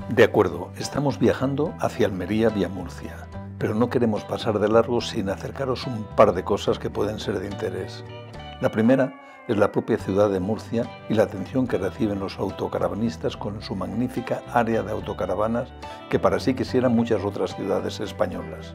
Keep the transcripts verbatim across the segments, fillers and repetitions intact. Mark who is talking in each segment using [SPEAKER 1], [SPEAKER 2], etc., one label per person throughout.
[SPEAKER 1] De acuerdo, estamos viajando hacia Almería vía Murcia, pero no queremos pasar de largo sin acercaros un par de cosas que pueden ser de interés. La primera es la propia ciudad de Murcia y la atención que reciben los autocaravanistas con su magnífica área de autocaravanas que para sí quisieran muchas otras ciudades españolas.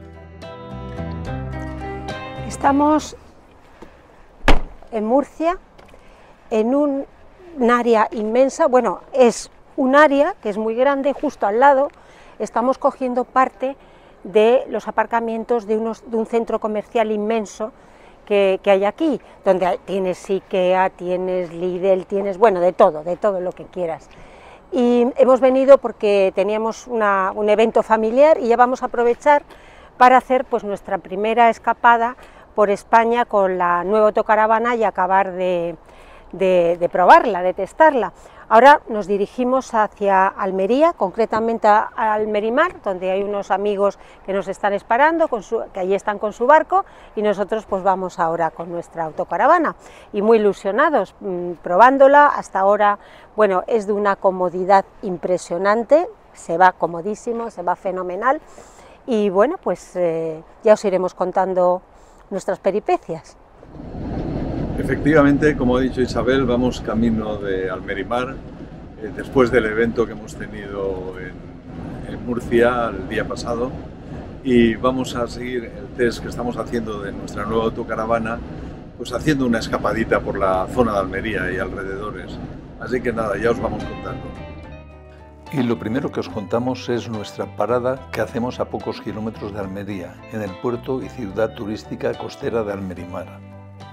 [SPEAKER 2] Estamos en Murcia, en un, un área inmensa, bueno, es un área que es muy grande, justo al lado estamos cogiendo parte de los aparcamientos de, unos, de un centro comercial inmenso que, que hay aquí, donde tienes IKEA, tienes Lidl, tienes, bueno, de todo, de todo lo que quieras. Y hemos venido porque teníamos una, un evento familiar y ya vamos a aprovechar para hacer pues nuestra primera escapada por España con la nueva autocaravana y acabar de, de, de probarla, de testarla. Ahora nos dirigimos hacia Almería, concretamente a Almerimar, donde hay unos amigos que nos están esperando, con su, que allí están con su barco, y nosotros pues vamos ahora con nuestra autocaravana, y muy ilusionados, mmm, probándola. Hasta ahora, bueno, es de una comodidad impresionante, se va comodísimo, se va fenomenal, y bueno, pues eh, ya os iremos contando nuestras peripecias.
[SPEAKER 3] Efectivamente, como ha dicho Isabel, vamos camino de Almerimar, eh, después del evento que hemos tenido en, en Murcia el día pasado, y vamos a seguir el test que estamos haciendo de nuestra nueva autocaravana, pues haciendo una escapadita por la zona de Almería y alrededores. Así que nada, ya os vamos contando.
[SPEAKER 1] Y lo primero que os contamos es nuestra parada que hacemos a pocos kilómetros de Almería, en el puerto y ciudad turística costera de Almerimar.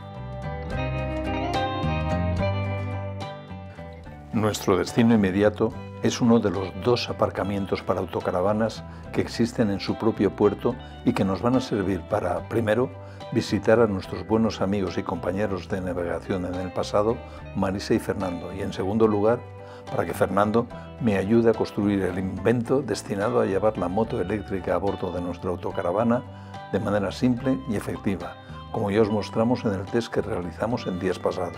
[SPEAKER 1] Nuestro destino inmediato es uno de los dos aparcamientos para autocaravanas que existen en su propio puerto y que nos van a servir para, primero, visitar a nuestros buenos amigos y compañeros de navegación en el pasado, Marisa y Fernando, y en segundo lugar, para que Fernando me ayude a construir el invento destinado a llevar la moto eléctrica a bordo de nuestra autocaravana de manera simple y efectiva, como ya os mostramos en el test que realizamos en días pasados.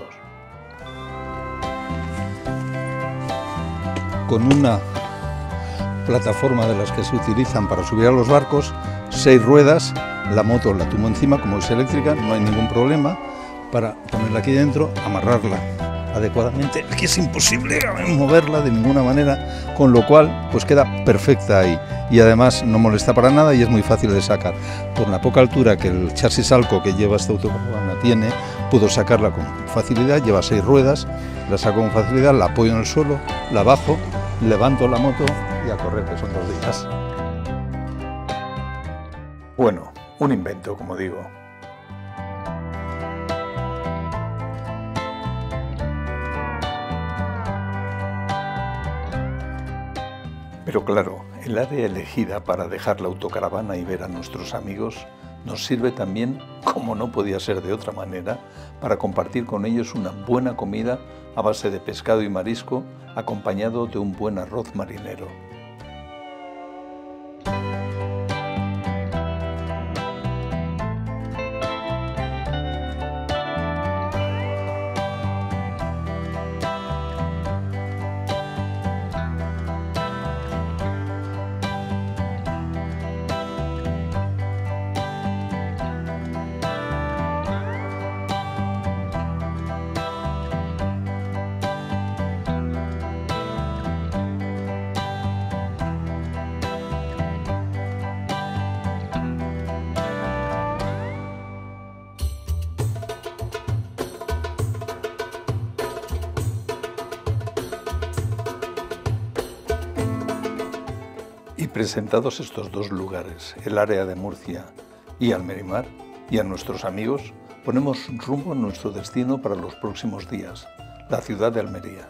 [SPEAKER 4] Con una plataforma de las que se utilizan para subir a los barcos, seis ruedas, la moto la tumo encima, como es eléctrica, no hay ningún problema, para ponerla aquí dentro, amarrarla adecuadamente. Aquí es imposible moverla de ninguna manera, con lo cual pues queda perfecta ahí y además no molesta para nada y es muy fácil de sacar. Por la poca altura que el chasis Alco que lleva esta autocaravana tiene, puedo sacarla con facilidad, lleva seis ruedas, la saco con facilidad, la apoyo en el suelo, la bajo, levanto la moto y a correr, que son dos días.
[SPEAKER 1] Bueno, un invento, como digo. Pero claro, el área elegida para dejar la autocaravana y ver a nuestros amigos nos sirve también, como no podía ser de otra manera, para compartir con ellos una buena comida a base de pescado y marisco, acompañado de un buen arroz marinero. Y presentados estos dos lugares, el área de Murcia y Almerimar, y a nuestros amigos, ponemos rumbo a nuestro destino para los próximos días, la ciudad de Almería.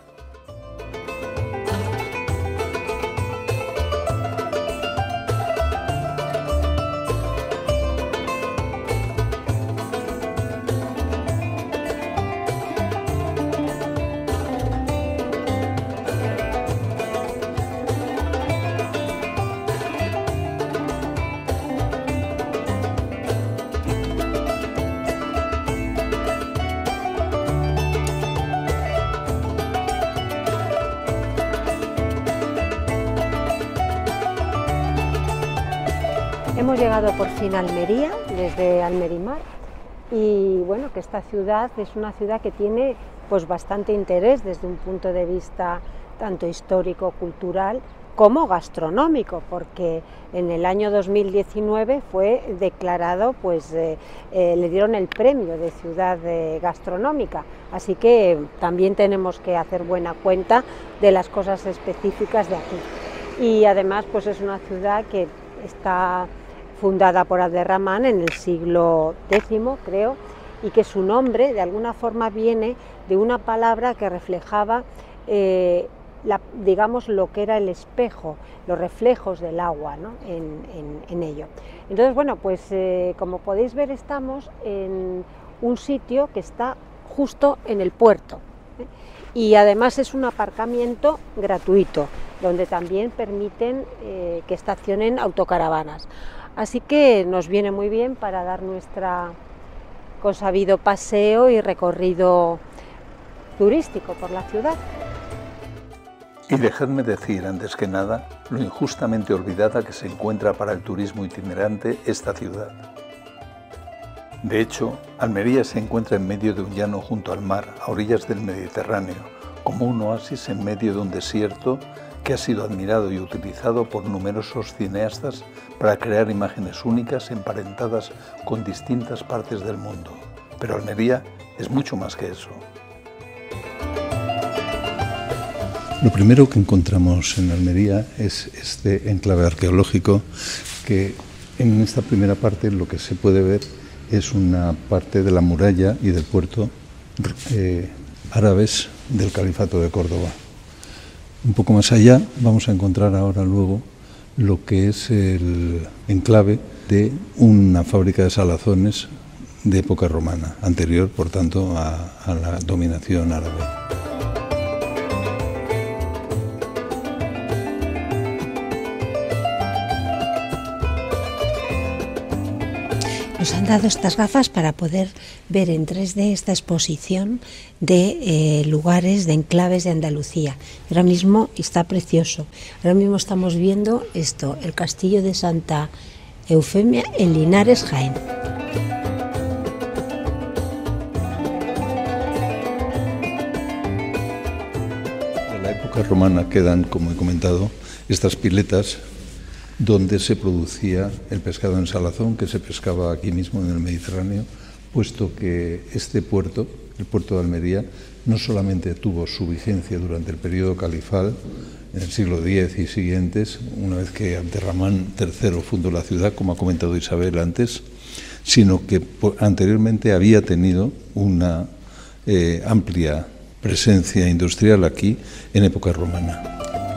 [SPEAKER 2] hemos llegado por fin a Almería, desde Almerimar, y bueno, que esta ciudad es una ciudad que tiene pues bastante interés desde un punto de vista tanto histórico, cultural, como gastronómico, porque en el año dos mil diecinueve fue declarado, pues eh, eh, le dieron el premio de ciudad eh, gastronómica, así que también tenemos que hacer buena cuenta de las cosas específicas de aquí. Y además pues es una ciudad que está fundada por Abderramán en el siglo décimo, creo, y que su nombre de alguna forma viene de una palabra que reflejaba eh, La, digamos, lo que era el espejo, los reflejos del agua, ¿no? en, en, en ello. Entonces, bueno, pues eh, como podéis ver, estamos en un sitio que está justo en el puerto, ¿eh? Y además es un aparcamiento gratuito, donde también permiten eh, que estacionen autocaravanas. Así que nos viene muy bien para dar nuestra consabido paseo y recorrido turístico por la ciudad.
[SPEAKER 1] Y dejadme decir, antes que nada, lo injustamente olvidada que se encuentra para el turismo itinerante esta ciudad. De hecho, Almería se encuentra en medio de un llano junto al mar, a orillas del Mediterráneo, como un oasis en medio de un desierto que ha sido admirado y utilizado por numerosos cineastas para crear imágenes únicas emparentadas con distintas partes del mundo. Pero Almería es mucho más que eso.
[SPEAKER 4] Lo primero que encontramos en Almería es este enclave arqueológico que en esta primera parte lo que se puede ver es una parte de la muralla y del puerto eh, árabes del Califato de Córdoba. Un poco más allá vamos a encontrar ahora luego lo que es el enclave de una fábrica de salazones de época romana, anterior por tanto a, a la dominación árabe.
[SPEAKER 5] Nos han dado estas gafas para poder ver en tres D esta exposición de eh, lugares, de enclaves de Andalucía. Ahora mismo está precioso. Ahora mismo estamos viendo esto, el castillo de Santa Eufemia en Linares, Jaén.
[SPEAKER 4] En la época romana quedan, como he comentado, estas piletas donde se producía el pescado en salazón, que se pescaba aquí mismo en el Mediterráneo, puesto que este puerto, el puerto de Almería, no solamente tuvo su vigencia durante el periodo califal, en el siglo diez y siguientes, una vez que Abderramán tercero fundó la ciudad, como ha comentado Isabel antes, sino que anteriormente había tenido una eh, amplia presencia industrial aquí en época romana.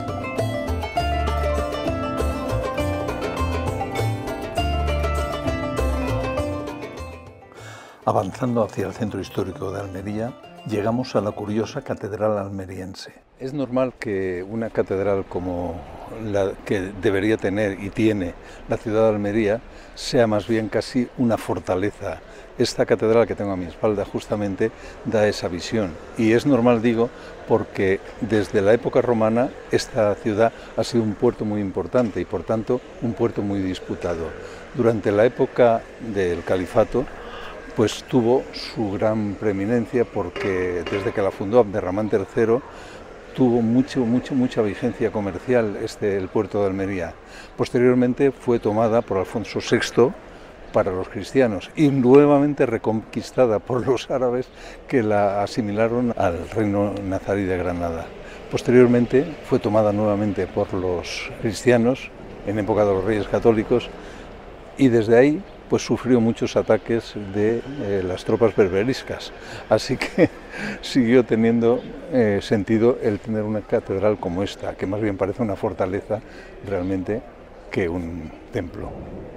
[SPEAKER 1] Avanzando hacia el centro histórico de Almería, llegamos a la curiosa catedral almeriense. Es normal que una catedral como la que debería tener y tiene la ciudad de Almería sea más bien casi una fortaleza. Esta catedral que tengo a mi espalda justamente da esa visión. Y es normal, digo, porque desde la época romana esta ciudad ha sido un puerto muy importante y por tanto un puerto muy disputado. Durante la época del califato, pues tuvo su gran preeminencia porque desde que la fundó Abderramán tercero tuvo mucho, mucho, mucha vigencia comercial este, el puerto de Almería. Posteriormente fue tomada por Alfonso sexto para los cristianos y nuevamente reconquistada por los árabes que la asimilaron al reino nazarí de Granada. Posteriormente fue tomada nuevamente por los cristianos en época de los Reyes Católicos y desde ahí pues sufrió muchos ataques de eh, las tropas berberiscas, así que siguió teniendo eh, sentido el tener una catedral como esta, que más bien parece una fortaleza realmente que un templo.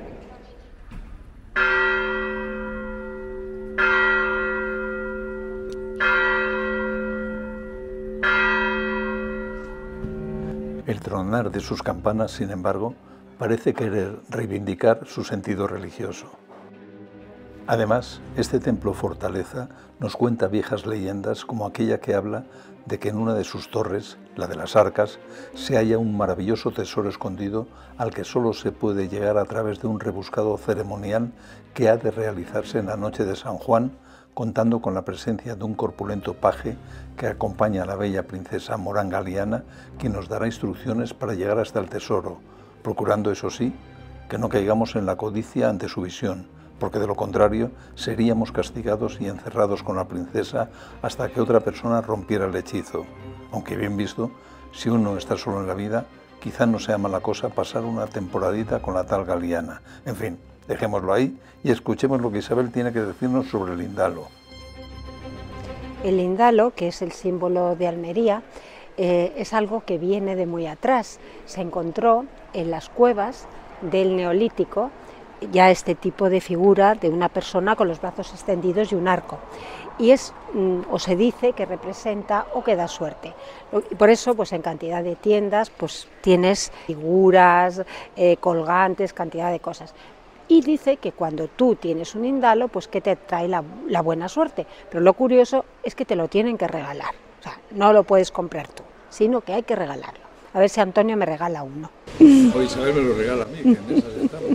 [SPEAKER 1] El tronar de sus campanas, sin embargo, parece querer reivindicar su sentido religioso. Además, este templo fortaleza nos cuenta viejas leyendas como aquella que habla de que en una de sus torres, la de las Arcas, se halla un maravilloso tesoro escondido al que solo se puede llegar a través de un rebuscado ceremonial que ha de realizarse en la noche de San Juan, contando con la presencia de un corpulento paje que acompaña a la bella princesa Morán Galiana, quien nos dará instrucciones para llegar hasta el tesoro, procurando, eso sí, que no caigamos en la codicia ante su visión, porque de lo contrario seríamos castigados y encerrados con la princesa hasta que otra persona rompiera el hechizo. Aunque bien visto, si uno está solo en la vida, quizá no sea mala cosa pasar una temporadita con la tal Galiana. En fin, dejémoslo ahí y escuchemos lo que Isabel tiene que decirnos sobre el indalo.
[SPEAKER 2] El indalo, que es el símbolo de Almería, eh, es algo que viene de muy atrás. Se encontró en las cuevas del Neolítico ya este tipo de figura de una persona con los brazos extendidos y un arco, y es o se dice que representa o que da suerte, y por eso pues en cantidad de tiendas pues tienes figuras, eh, colgantes, cantidad de cosas, y dice que cuando tú tienes un indalo pues que te trae la, la buena suerte, pero lo curioso es que te lo tienen que regalar, o sea, no lo puedes comprar tú, sino que hay que regalarlo. A ver si Antonio me regala uno.
[SPEAKER 3] O Isabel me lo regala a mí, que en esas estamos.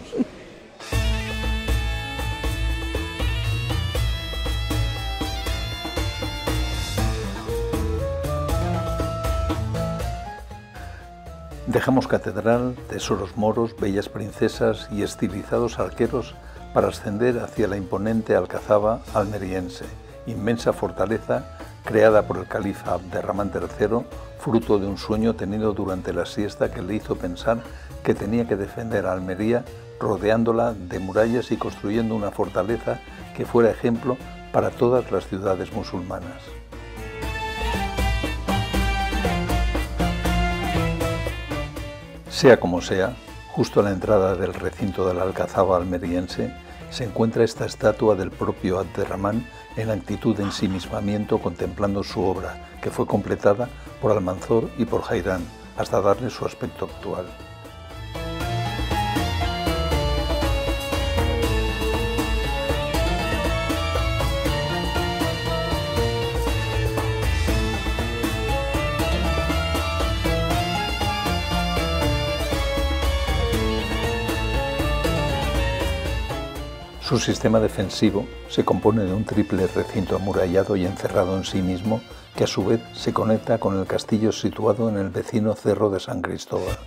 [SPEAKER 1] Dejamos catedral, tesoros moros, bellas princesas y estilizados arqueros para ascender hacia la imponente alcazaba almeriense, inmensa fortaleza creada por el califa Abderramán tercero, fruto de un sueño tenido durante la siesta que le hizo pensar que tenía que defender a Almería rodeándola de murallas y construyendo una fortaleza que fuera ejemplo para todas las ciudades musulmanas. Sea como sea, justo a la entrada del recinto de la alcazaba almeriense se encuentra esta estatua del propio Abderramán en actitud de ensimismamiento contemplando su obra, que fue completada por Almanzor y por Jairán, hasta darle su aspecto actual. Su sistema defensivo se compone de un triple recinto amurallado y encerrado en sí mismo, que a su vez se conecta con el castillo situado en el vecino Cerro de San Cristóbal.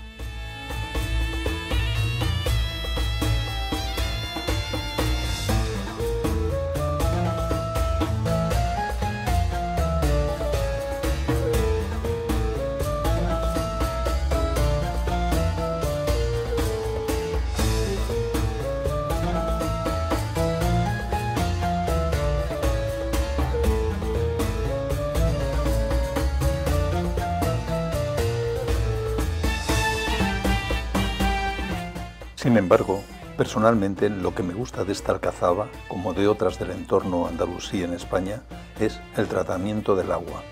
[SPEAKER 1] Sin embargo, personalmente lo que me gusta de esta alcazaba, como de otras del entorno andalusí en España, es el tratamiento del agua.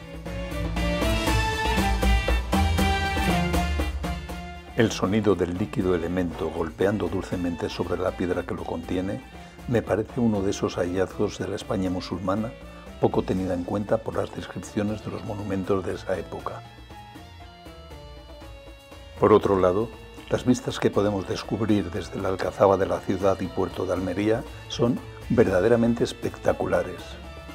[SPEAKER 1] El sonido del líquido elemento golpeando dulcemente sobre la piedra que lo contiene me parece uno de esos hallazgos de la España musulmana poco tenida en cuenta por las descripciones de los monumentos de esa época. Por otro lado, las vistas que podemos descubrir desde la alcazaba de la ciudad y puerto de Almería son verdaderamente espectaculares.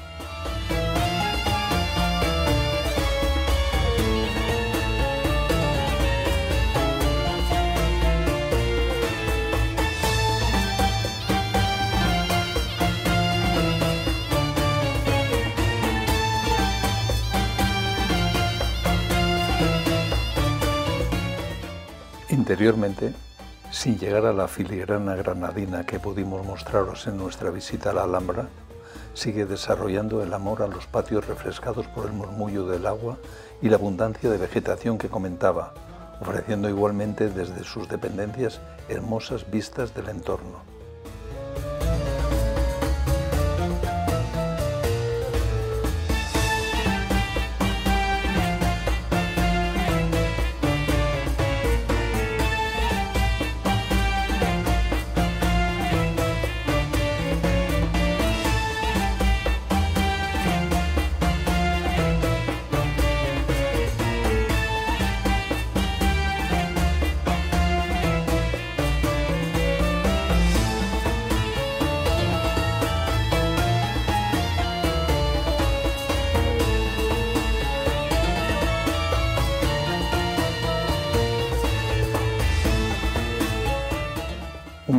[SPEAKER 1] Interiormente, sin llegar a la filigrana granadina que pudimos mostraros en nuestra visita a la Alhambra, sigue desarrollando el amor a los patios refrescados por el murmullo del agua y la abundancia de vegetación que comentaba, ofreciendo igualmente desde sus dependencias hermosas vistas del entorno.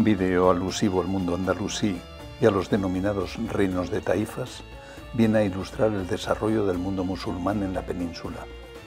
[SPEAKER 1] vídeo alusivo al mundo andalusí y a los denominados reinos de taifas, viene a ilustrar el desarrollo del mundo musulmán en la península.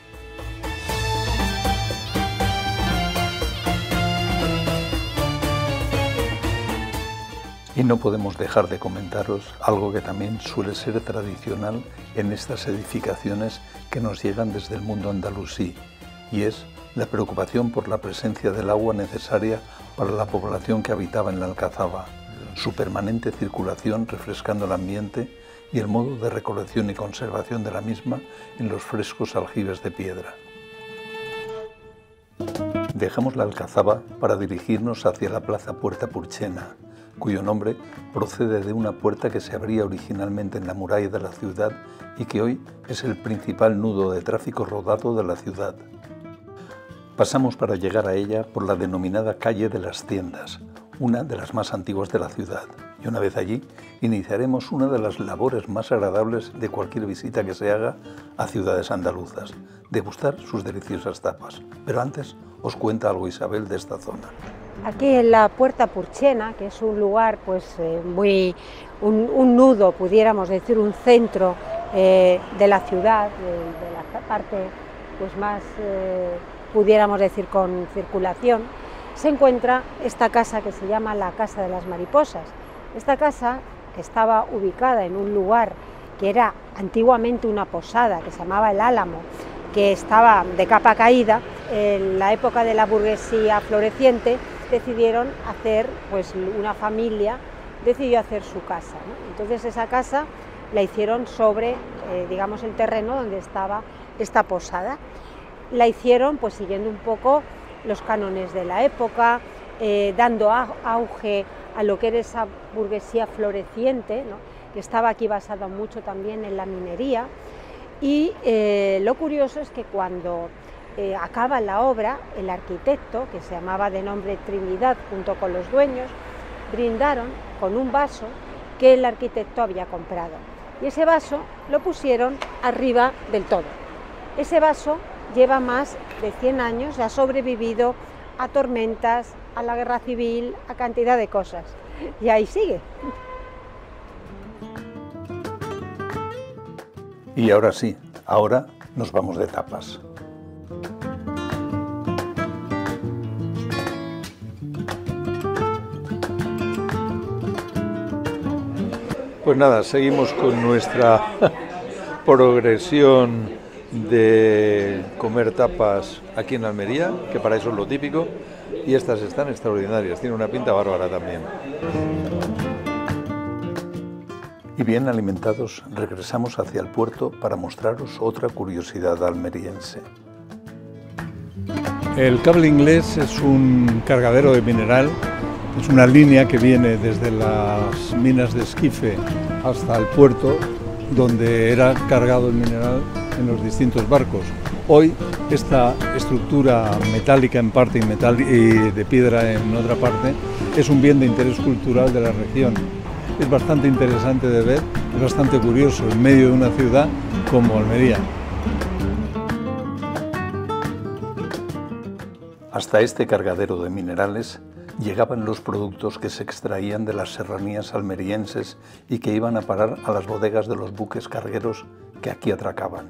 [SPEAKER 1] Y no podemos dejar de comentaros algo que también suele ser tradicional en estas edificaciones que nos llegan desde el mundo andalusí, y es la preocupación por la presencia del agua necesaria para la población que habitaba en la Alcazaba, su permanente circulación refrescando el ambiente y el modo de recolección y conservación de la misma en los frescos aljibes de piedra. Dejamos la Alcazaba para dirigirnos hacia la plaza Puerta Purchena, cuyo nombre procede de una puerta que se abría originalmente en la muralla de la ciudad y que hoy es el principal nudo de tráfico rodado de la ciudad. Pasamos para llegar a ella por la denominada calle de las Tiendas, una de las más antiguas de la ciudad, y una vez allí iniciaremos una de las labores más agradables de cualquier visita que se haga a ciudades andaluzas, degustar sus deliciosas tapas. Pero antes os cuenta algo Isabel de esta zona.
[SPEAKER 2] Aquí en la Puerta Purchena, que es un lugar pues eh, muy, un, un nudo, pudiéramos decir, un centro eh, de la ciudad, de, de la parte pues más, eh, pudiéramos decir, con circulación, se encuentra esta casa que se llama la Casa de las Mariposas. Esta casa, que estaba ubicada en un lugar que era antiguamente una posada, que se llamaba El Álamo, que estaba de capa caída, en la época de la burguesía floreciente, decidieron hacer, pues una familia decidió hacer su casa, ¿no? Entonces esa casa la hicieron sobre, eh, digamos, el terreno donde estaba esta posada. La hicieron pues siguiendo un poco los cánones de la época, eh, dando auge a lo que era esa burguesía floreciente, ¿no?, que estaba aquí basada mucho también en la minería. Y eh, lo curioso es que cuando eh, acaba la obra, el arquitecto, que se llamaba de nombre Trinidad, junto con los dueños, brindaron con un vaso que el arquitecto había comprado. Y ese vaso lo pusieron arriba del todo. Ese vaso lleva más de cien años, ha sobrevivido a tormentas, a la guerra civil, a cantidad de cosas. Y ahí sigue.
[SPEAKER 1] Y ahora sí, ahora nos vamos de tapas. Pues nada, seguimos con nuestra progresión de comer tapas aquí en Almería, que para eso es lo típico, y estas están extraordinarias, tienen una pinta bárbara también. Y bien alimentados, regresamos hacia el puerto para mostraros otra curiosidad almeriense.
[SPEAKER 4] El Cable Inglés es un cargadero de mineral, es una línea que viene desde las minas de Esquife hasta el puerto, donde era cargado el mineral en los distintos barcos. Hoy esta estructura metálica en parte y, metal y de piedra en otra parte es un bien de interés cultural de la región. Es bastante interesante de ver, es bastante curioso en medio de una ciudad como Almería.
[SPEAKER 1] Hasta este cargadero de minerales llegaban los productos que se extraían de las serranías almerienses y que iban a parar a las bodegas de los buques cargueros que aquí atracaban.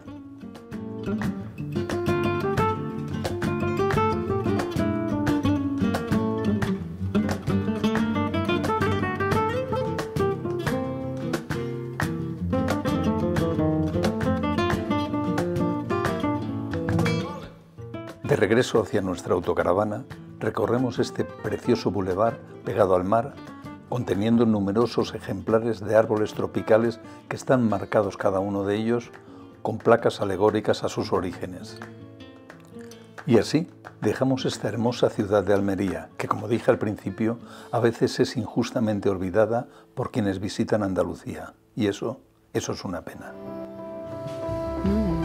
[SPEAKER 1] De regreso hacia nuestra autocaravana, recorremos este precioso bulevar pegado al mar, conteniendo numerosos ejemplares de árboles tropicales que están marcados cada uno de ellos con placas alegóricas a sus orígenes. Y así dejamos esta hermosa ciudad de Almería, que como dije al principio, a veces es injustamente olvidada por quienes visitan Andalucía. Y eso, eso es una pena.
[SPEAKER 5] Mm.